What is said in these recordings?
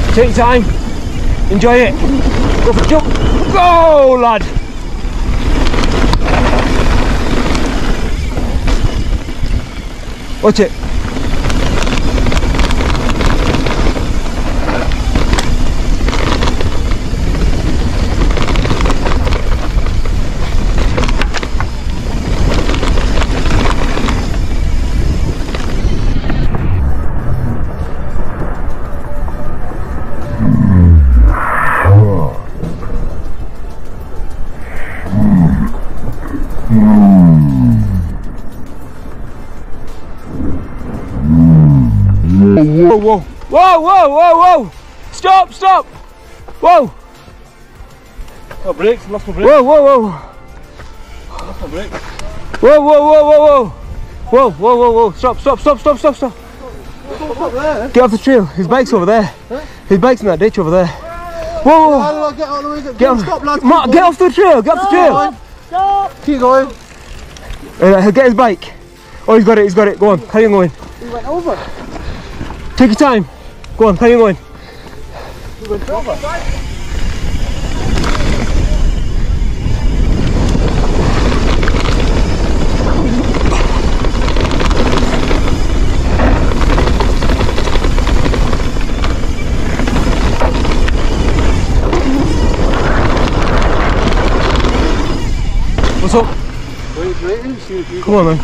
Take your time. Enjoy it. Go for the jump. Go, lad. Watch it. Whoa, whoa, whoa, whoa, whoa, whoa! Stop, stop! Whoa! Oh, brakes, lost my brakes. Whoa, whoa, whoa! Lost my brakes. Whoa, whoa, whoa, whoa, whoa! Whoa, whoa, whoa, whoa! Stop, stop, stop, stop, stop, stop! Get off the trail. His bike's over there. Huh? His bike's in that ditch over there. Whoa, whoa! How do I get out of the way? Get off. Stop, lads. Mark, get off the trail. Get off the trail. Stop. Keep going. Get his bike. Oh, he's got it. He's got it. Go on. Carry on going. He went over. Take your time. Go on. Carry on going. He went over. What's up? Wait, come on, man.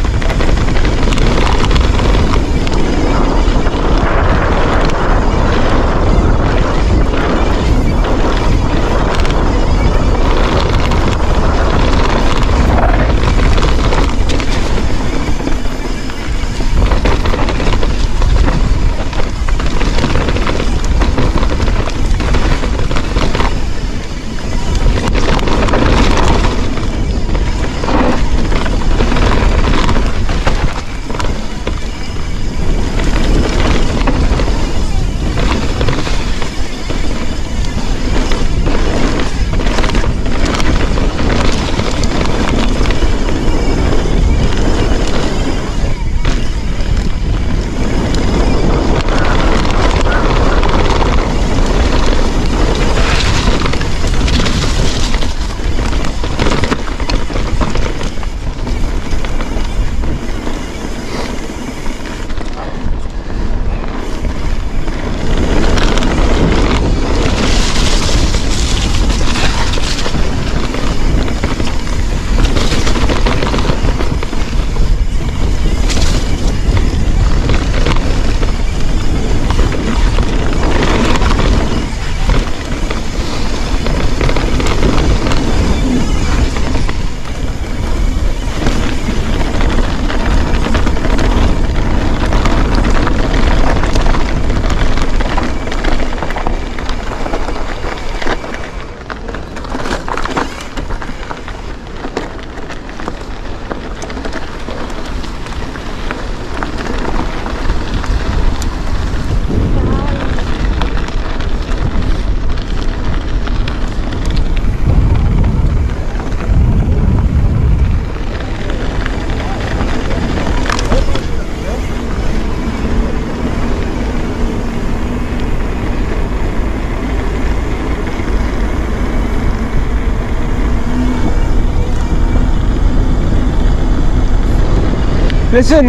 Listen,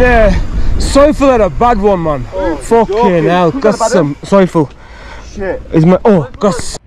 Saiful had a bad one, man. Oh, fucking hell, got some Saiful. Shit. Is my got.